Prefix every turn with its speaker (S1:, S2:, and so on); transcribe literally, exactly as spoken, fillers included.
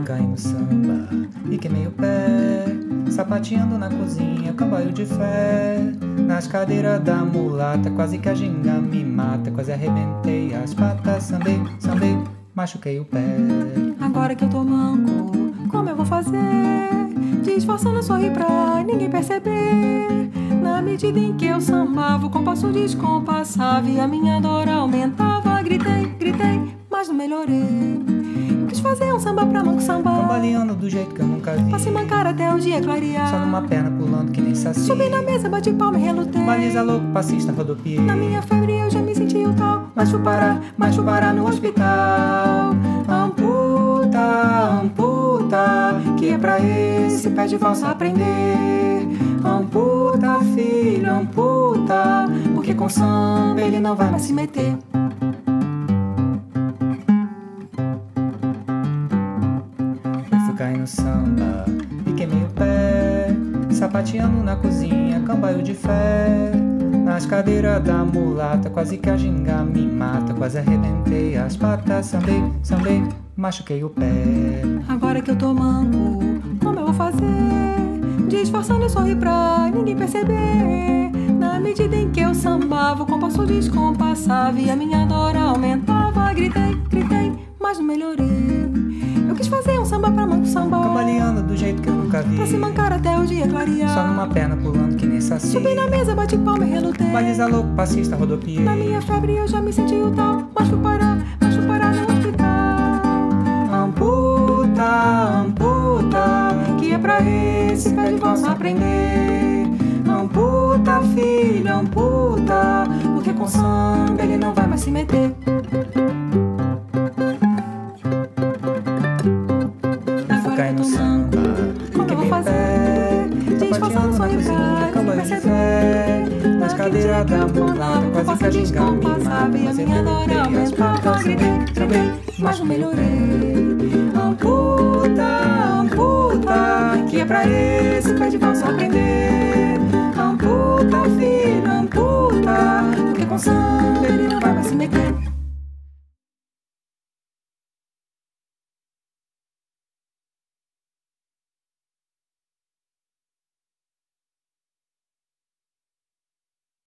S1: fui cair no samba e queimei o pé, sapateando na cozinha, cambaio de fé. Nas cadeiras da mulata, quase que a ginga me mata. Quase arrebentei as patas, sambei, sambei, machuquei o pé.
S2: Agora que eu tô manco, como eu vou fazer? Disfarçando sorrir pra ninguém perceber. Na medida em que eu sambava, o compasso descompassava e a minha dor aumentava. Gritei, gritei, mas não melhorei. Eu quis fazer um samba pra manco sambar,
S1: cambaleando do jeito que eu nunca vi.
S2: Passei mancar até o dia clarear.
S1: Só numa perna pulando que nem saci.
S2: Subi na mesa, bati palma e relutei.
S1: Baliza louco, passista, rodopiei.
S2: Na minha febre eu já me senti o tal. Mas fui parar, mas fui parar no hospital. Amputa, amputa, que é pra esse pé de valsa aprender. Amputa, filho, amputa, porque com samba ele não vai mais se meter.
S1: Eu fui cair no samba e queimei o pé, sapateando na cozinha, cambaio de fé. Nas cadeiras da mulata, quase que a ginga me mata. Quase arrebentei as patas, sambei, sambei, machuquei o pé.
S2: Agora que eu tô manco, como eu vou fazer? Disfarçando eu sorri pra ninguém perceber. Na medida em que eu sambava, o compasso descompassava e a minha dor aumentava. Gritei, gritei, mas não melhorei. Eu quis fazer um samba pra manco sambar,
S1: cambaleando do jeito que eu nunca vi.
S2: Pra se mancar até o dia clarear.
S1: Só numa perna pulando que nem saci.
S2: Subi na mesa, bati palma e relutei.
S1: Baliza louco, passista, rodopiei.
S2: Na minha febre eu já me senti o tal. Mas fui parar, mas fui parar no hospital.
S1: Amputa, amputa,
S2: que é pra esse pé de valsa aprender.
S1: Amputa, filho, amputa,
S2: porque com samba ele não vai mais se meter.
S1: Cai no samba,
S2: como eu vou fazer? Disfarçando sorrir pra ninguém perceber.
S1: Nas cadeiras da mulata, quase que a ginga me mata.
S2: E a minha dor aumentava. Gritei, gritei, mas não melhorei. Amputa, amputa, que é pra esse pé de valsa aprender. Amputa, filho, amputa, porque com samba